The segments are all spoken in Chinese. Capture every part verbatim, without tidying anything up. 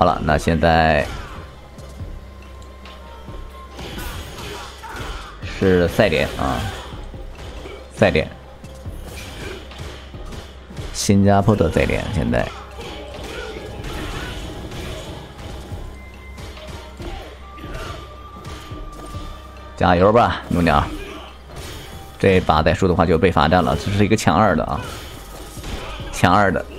好了，那现在是赛点啊，赛点，新加坡的赛点，现在加油吧，努鸟！这把再输的话就被罚站了，这是一个抢二的啊，抢二的。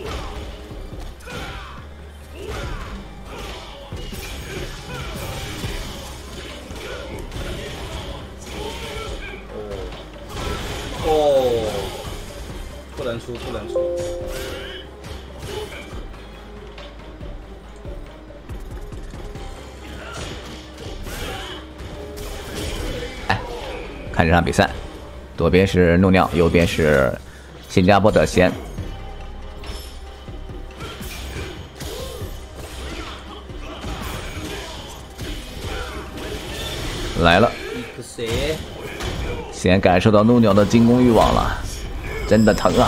哦，不能输，不能输。 哎，看这场比赛，左边是怒鸟，右边是新加坡的贤。来了。 谁？ 先感受到怒鸟的进攻欲望了，真的疼啊！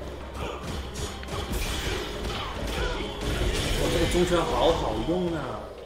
我这个中圈好好用啊！